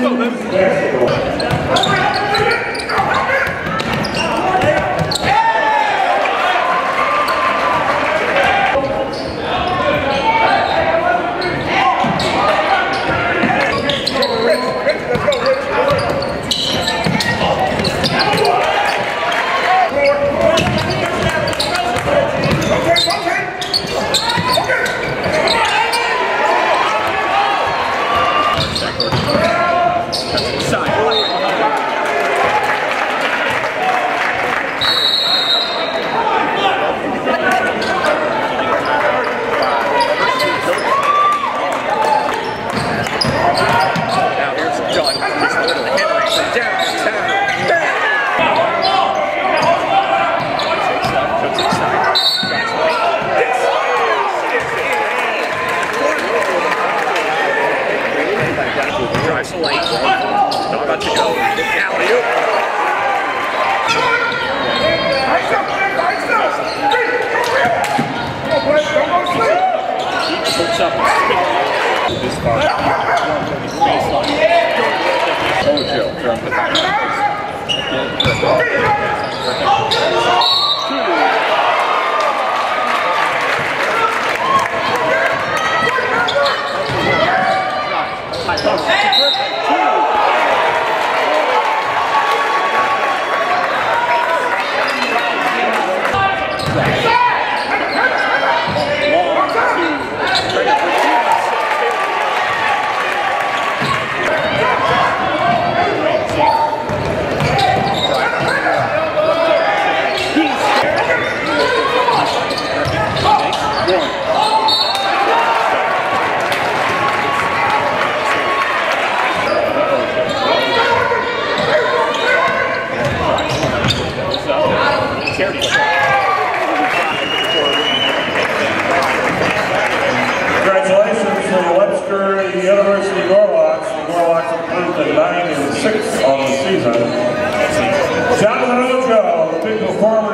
Drives the lane. Not about to go. Alley-oop. Puts up this far. Odjo from the back. Congratulations to Webster and the University of Norwalk. The Norwalks improved to 9-6 on the season. Jonathan Odjo, the big performer.